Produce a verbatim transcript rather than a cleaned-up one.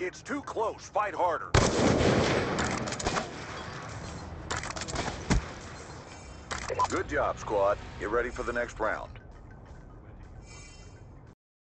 It's too close. Fight harder. Good job, squad. Get ready for the next round.